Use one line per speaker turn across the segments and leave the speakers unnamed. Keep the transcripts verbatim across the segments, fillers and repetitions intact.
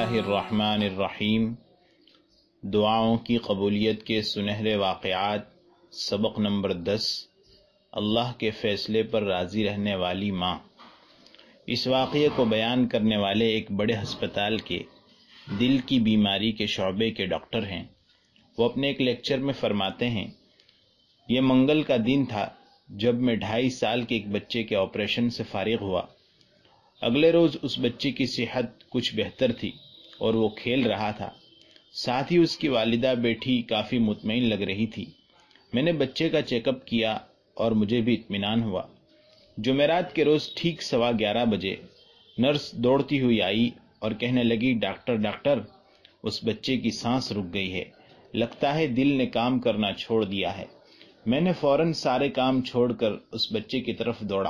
اللہ الرحمن الرحیم۔ دعاؤں کی قبولیت کے سنہرے واقعات، سبق نمبر دس، اللہ کے فیصلے پر راضی رہنے والی ماں۔ اس واقعے کو بیان کرنے والے ایک بڑے ہسپتال کے دل کی بیماری کے شعبے کے ڈاکٹر ہیں۔ وہ اپنے ایک لیکچر میں فرماتے ہیں، یہ منگل کا دن تھا جب میں ڈھائی سال کے ایک بچے کے آپریشن سے فارغ ہوا۔ اگلے روز اس بچے کی صحت کچھ بہتر تھی اور وہ کھیل رہا تھا، ساتھ ہی اس کی والدہ بیٹھی کافی مطمئن لگ رہی تھی۔ میں نے بچے کا چیک اپ کیا اور مجھے بھی اطمینان ہوا۔ جمعرات کے روز ٹھیک سوا گیارہ بجے نرس دوڑتی ہوئی آئی اور کہنے لگی، ڈاکٹر ڈاکٹر اس بچے کی سانس رک گئی ہے، لگتا ہے دل نے کام کرنا چھوڑ دیا ہے۔ میں نے فوراً سارے کام چھوڑ کر اس بچے کی طرف دوڑا۔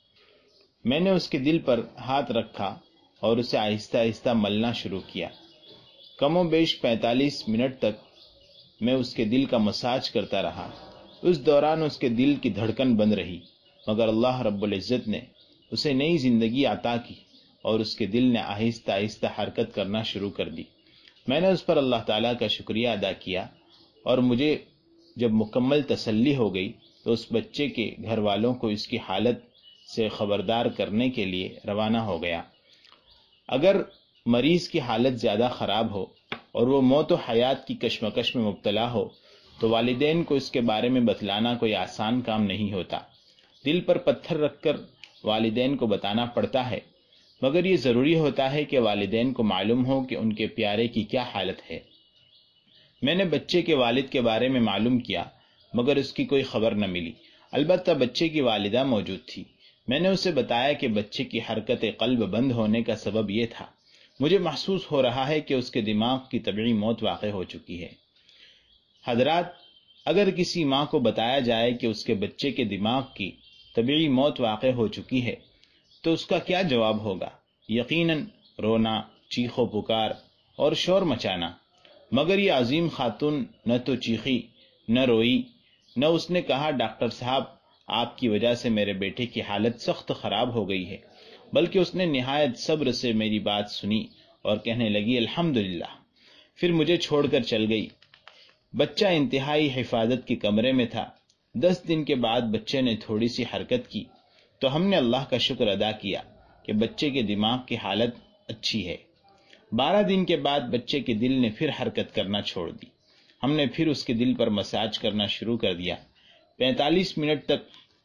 میں نے اس کے دل پر ہاتھ رکھا اور اسے آہستہ آہستہ ملنا شروع کیا۔ کم و بیش پینتالیس منٹ تک میں اس کے دل کا مساج کرتا رہا۔ اس دوران اس کے دل کی دھڑکن بند رہی، مگر اللہ رب العزت نے اسے نئی زندگی عطا کی اور اس کے دل نے آہستہ آہستہ حرکت کرنا شروع کر دی۔ میں نے اس پر اللہ تعالیٰ کا شکریہ ادا کیا اور مجھے جب مکمل تسلی ہو گئی تو اس بچے کے گھر والوں کو اس کی حالت سے خبردار کرنے کے لیے روانہ ہو گیا۔ اگر مریض کی حالت زیادہ خراب ہو اور وہ موت و حیات کی کشمکش میں مبتلا ہو تو والدین کو اس کے بارے میں بتلانا کوئی آسان کام نہیں ہوتا۔ دل پر پتھر رکھ کر والدین کو بتانا پڑتا ہے، مگر یہ ضروری ہوتا ہے کہ والدین کو معلوم ہو کہ ان کے پیارے کی کیا حالت ہے۔ میں نے بچے کے والد کے بارے میں معلوم کیا، مگر اس کی کوئی خبر نہ ملی۔ البتہ بچے کی والدہ موجود تھی۔ میں نے اسے بتایا کہ بچے کی حرکت قلب بند ہونے کا سبب یہ تھا۔ مجھے محسوس ہو رہا ہے کہ اس کے دماغ کی طبعی موت واقع ہو چکی ہے۔ حضرات، اگر کسی ماں کو بتایا جائے کہ اس کے بچے کے دماغ کی طبعی موت واقع ہو چکی ہے تو اس کا کیا جواب ہوگا؟ یقیناً رونا، چیخ و پکار اور شور مچانا۔ مگر یہ عظیم خاتون نہ تو چیخی، نہ روئی، نہ اس نے کہا، ڈاکٹر صاحب آپ کی وجہ سے میرے بیٹے کی حالت سخت خراب ہو گئی ہے، بلکہ اس نے نہایت صبر سے میری بات سنی اور کہنے لگی، الحمدللہ، پھر مجھے چھوڑ کر چل گئی۔ بچہ انتہائی حفاظت کے کمرے میں تھا۔ دس دن کے بعد بچے نے تھوڑی سی حرکت کی تو ہم نے اللہ کا شکر ادا کیا کہ بچے کے دماغ کی حالت اچھی ہے۔ بارہ دن کے بعد بچے کے دل نے پھر حرکت کرنا چھوڑ دی۔ ہم نے پھر اس کے دل پر مساج کرنا شروع کر دیا۔ پینتالیس منٹ تک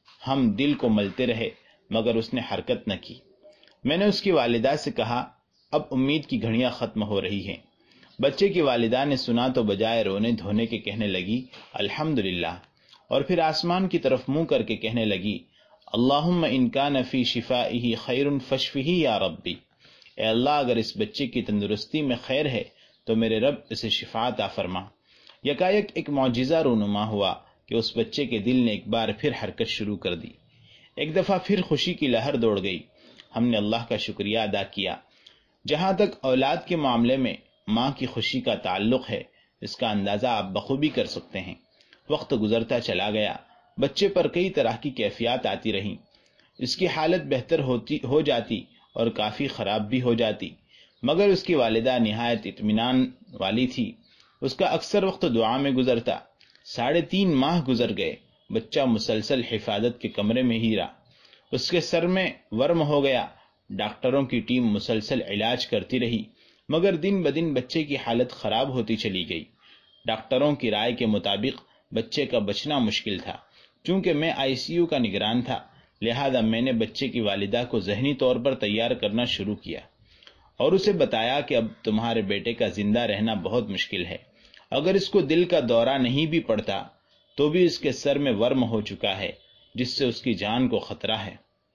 ہم دل کو ملتے رہے، مگر اس نے حرکت نہ کی۔ میں نے اس کی والدہ سے کہا، اب امید کی گھڑیاں ختم ہو رہی ہیں۔ بچے کی والدہ نے سنا تو بجائے رونے دھونے کے کہنے لگی، الحمدللہ، اور پھر آسمان کی طرف منہ کر کے کہنے لگی، اللہم ان کان فی شفائہ خیر فاشفہ یا ربی، اے اللہ اگر اس بچے کی تندرستی میں خیر ہے تو میرے رب اسے شفا عطا فرما۔ یکایک ایک معجزہ رونما ہوا کہ اس بچے کے دل نے ایک بار پھر حرکت شروع کر دی۔ ایک دفعہ پھر خوشی کی لہر دوڑ گئی۔ ہم نے اللہ کا شکریہ ادا کیا۔ جہاں تک اولاد کے معاملے میں ماں کی خوشی کا تعلق ہے، اس کا اندازہ آپ بخوبی کر سکتے ہیں۔ وقت گزرتا چلا گیا، بچے پر کئی طرح کی کیفیات آتی رہیں۔ اس کی حالت بہتر ہوتی ہو جاتی اور کافی خراب بھی ہو جاتی، مگر اس کی والدہ نہایت اطمینان والی تھی۔ اس کا اکثر وقت دعا میں گزرتا۔ ساڑھے تین ماہ گزر گئے، بچہ مسلسل حفاظت کے کمرے میں ہی رہا۔ اس کے سر میں ورم ہو گیا۔ ڈاکٹروں کی ٹیم مسلسل علاج کرتی رہی، مگر دن بدن بچے کی حالت خراب ہوتی چلی گئی۔ ڈاکٹروں کی رائے کے مطابق بچے کا بچنا مشکل تھا۔ چونکہ میں آئی سی یو کا نگران تھا، لہذا میں نے بچے کی والدہ کو ذہنی طور پر تیار کرنا شروع کیا اور اسے بتایا کہ اب تمہارے بیٹے کا زندہ رہنا بہت مشکل ہے۔ اگر اس کو دل کا دورہ نہیں بھی پڑتا تو بھی اس کے سر میں ورم ہو چکا ہے، جس سے اس کی جان کو خطرہ ہے۔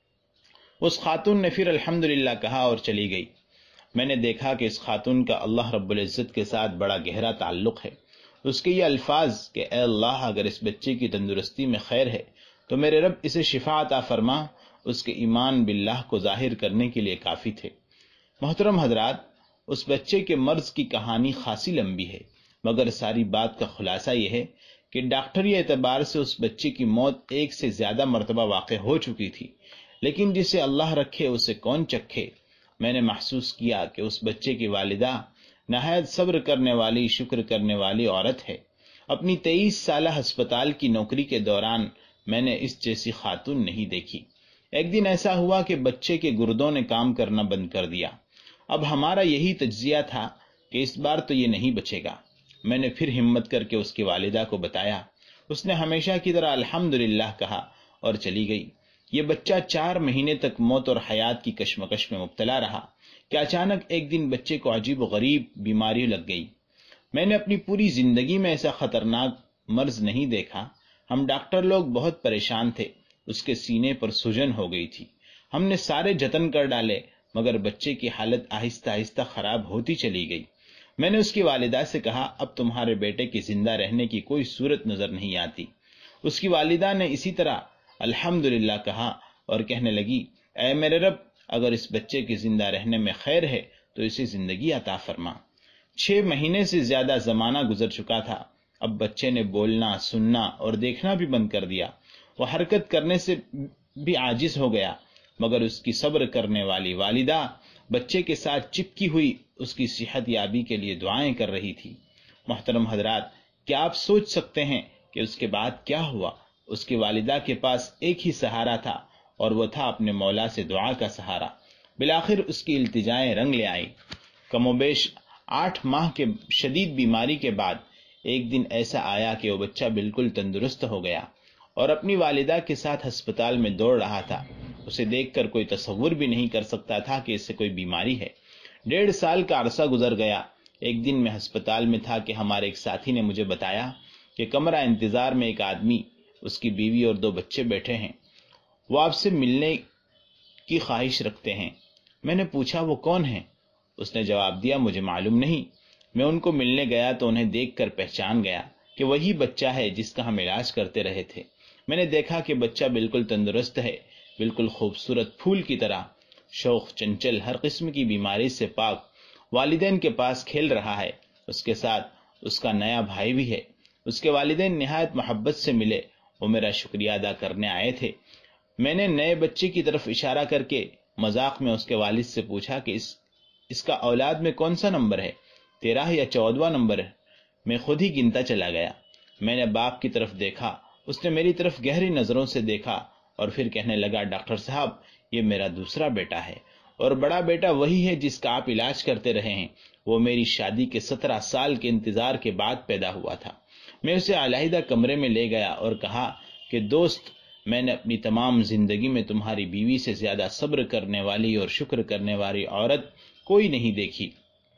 اس خاتون نے پھر الحمدللہ کہا اور چلی گئی۔ میں نے دیکھا کہ اس خاتون کا اللہ رب العزت کے ساتھ بڑا گہرا تعلق ہے۔ اس کے یہ الفاظ کہ اے اللہ اگر اس بچے کی تندرستی میں خیر ہے تو میرے رب اسے شفا عطا فرما، اس کے ایمان باللہ کو ظاہر کرنے کے لیے کافی تھے۔ محترم حضرات، اس بچے کے مرض کی کہانی خاصی لمبی ہے، مگر ساری بات کا خلاصہ یہ ہے کہ ڈاکٹری اعتبار سے اس بچے کی موت ایک سے زیادہ مرتبہ واقع ہو چکی تھی، لیکن جسے اللہ رکھے اسے کون چکھے۔ میں نے محسوس کیا کہ اس بچے کی والدہ نہایت صبر کرنے والی، شکر کرنے والی عورت ہے۔ اپنی تیئیس سالہ ہسپتال کی نوکری کے دوران میں نے اس جیسی خاتون نہیں دیکھی۔ ایک دن ایسا ہوا کہ بچے کے گردوں نے کام کرنا بند کر دیا۔ اب ہمارا یہی تجزیہ تھا کہ اس بار تو یہ نہیں بچے گا۔ میں نے پھر ہمت کر کے اس کی والدہ کو بتایا۔ اس نے ہمیشہ کی طرح الحمدللہ کہا اور چلی گئی۔ یہ بچہ چار مہینے تک موت اور حیات کی کشمکش میں مبتلا رہا کہ اچانک ایک دن بچے کو عجیب و غریب بیماری لگ گئی۔ میں نے اپنی پوری زندگی میں ایسا خطرناک مرض نہیں دیکھا۔ ہم ڈاکٹر لوگ بہت پریشان تھے۔ اس کے سینے پر سجن ہو گئی تھی۔ ہم نے سارے جتن کر ڈالے مگر بچے کی حالت آہستہ آہستہ خراب ہوتی چلی گئی۔ میں نے اس کی والدہ سے کہا اب تمہارے بیٹے کے زندہ رہنے کی کوئی صورت نظر نہیں آتی۔ اس کی والدہ نے اسی طرح الحمدللہ کہا اور کہنے لگی اے میرے رب، اگر اس بچے کے زندہ رہنے میں خیر ہے تو اسے زندگی عطا فرما۔ چھ مہینے سے زیادہ زمانہ گزر چکا تھا۔ اب بچے نے بولنا، سننا اور دیکھنا بھی بند کر دیا۔ وہ حرکت کرنے سے بھی عاجز ہو گیا، مگر اس کی صبر کرنے والی والدہ بچے کے ساتھ چپکی ہوئی اس کی صحت یابی کے لیے دعائیں کر رہی تھی۔ محترم حضرات، کیا آپ سوچ سکتے ہیں کہ اس کے بعد کیا ہوا؟ اس کی والدہ کے پاس ایک ہی سہارا تھا اور وہ تھا اپنے مولا سے دعا کا سہارا۔ بالآخر اس کی التجائیں رنگ لے آئی۔ کم و بیش آٹھ ماہ کے شدید بیماری کے بعد ایک دن ایسا آیا کہ وہ بچہ بالکل تندرست ہو گیا اور اپنی والدہ کے ساتھ ہسپتال میں دوڑ رہا تھا۔ اسے دیکھ کر کوئی تصور بھی نہیں کر سکتا تھا کہ اسے کوئی بیماری ہے۔ ڈیڑھ سال کا عرصہ گزر گیا۔ ایک دن میں ہسپتال میں تھا کہ ہمارے ایک ساتھی نے مجھے بتایا کہ کمرہ انتظار میں ایک آدمی، اس کی بیوی اور دو بچے بیٹھے ہیں۔ وہ آپ سے ملنے کی خواہش رکھتے ہیں۔ میں نے پوچھا وہ کون ہیں؟ اس نے جواب دیا مجھے معلوم نہیں۔ میں ان کو ملنے گیا تو انہیں دیکھ کر پہچان گیا کہ وہی بچہ ہے جس کا ہم علاج کرتے رہے تھے۔ میں نے دیکھا کہ بچہ بالکل تندرست ہے، بالکل خوبصورت پھول کی طرح، شوخ، چنچل، ہر قسم کی بیماری سے پاک، والدین کے پاس کھیل رہا ہے۔ اس کے ساتھ اس کا نیا بھائی بھی ہے۔ اس کے والدین نہایت محبت سے ملے، وہ میرا شکریہ ادا کرنے آئے تھے۔ میں نے نئے بچے کی طرف اشارہ کر کے مذاق میں اس کے والد سے پوچھا کہ اس اس کا اولاد میں کون سا نمبر ہے، تیرہ یا چودواں نمبر ہے؟ میں خود ہی گنتا چلا گیا۔ میں نے باپ کی طرف دیکھا، اس نے میری طرف گہری نظروں سے دیکھا اور پھر کہنے لگا ڈاکٹر صاحب یہ میرا دوسرا بیٹا ہے اور بڑا بیٹا وہی ہے جس کا آپ علاج کرتے رہے ہیں۔ وہ میری شادی کے سترہ سال کے انتظار کے بعد پیدا ہوا تھا۔ میں اسے علیحدہ کمرے میں لے گیا اور کہا کہ دوست، میں نے اپنی تمام زندگی میں تمہاری بیوی سے زیادہ صبر کرنے والی اور شکر کرنے والی عورت کوئی نہیں دیکھی۔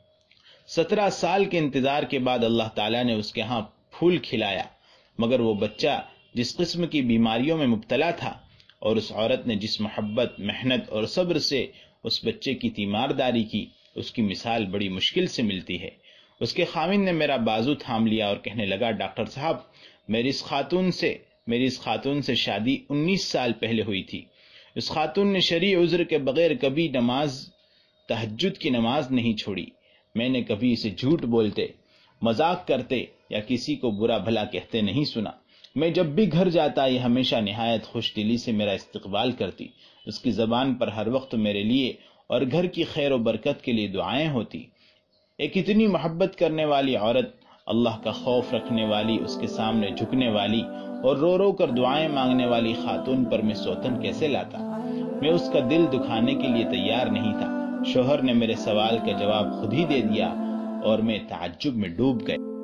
سترہ سال کے انتظار کے بعد اللہ تعالیٰ نے اس کے ہاں پھول کھلایا، مگر وہ بچہ جس قسم کی بیماریوں میں مبتلا تھا اور اس عورت نے جس محبت، محنت اور صبر سے اس بچے کی تیمارداری کی، اس کی مثال بڑی مشکل سے ملتی ہے۔ اس کے خاوند نے میرا بازو تھام لیا اور کہنے لگا ڈاکٹر صاحب میری اس خاتون سے میری اس خاتون سے شادی انیس سال پہلے ہوئی تھی۔ اس خاتون نے شرعی عذر کے بغیر کبھی نماز، تہجد کی نماز نہیں چھوڑی۔ میں نے کبھی اسے جھوٹ بولتے، مذاق کرتے یا کسی کو برا بھلا کہتے نہیں سنا۔ میں جب بھی گھر جاتا یہ ہمیشہ نہایت خوش دلی سے میرا استقبال کرتی۔ اس کی زبان پر ہر وقت میرے لیے اور گھر کی خیر و برکت کے لیے دعائیں ہوتی۔ ایک اتنی محبت کرنے والی عورت، اللہ کا خوف رکھنے والی، اس کے سامنے جھکنے والی اور رو رو کر دعائیں مانگنے والی خاتون پر میں سوتن کیسے لاتا؟ میں اس کا دل دکھانے کے لیے تیار نہیں تھا۔ شوہر نے میرے سوال کا جواب خود ہی دے دیا اور میں تعجب میں ڈوب گئے۔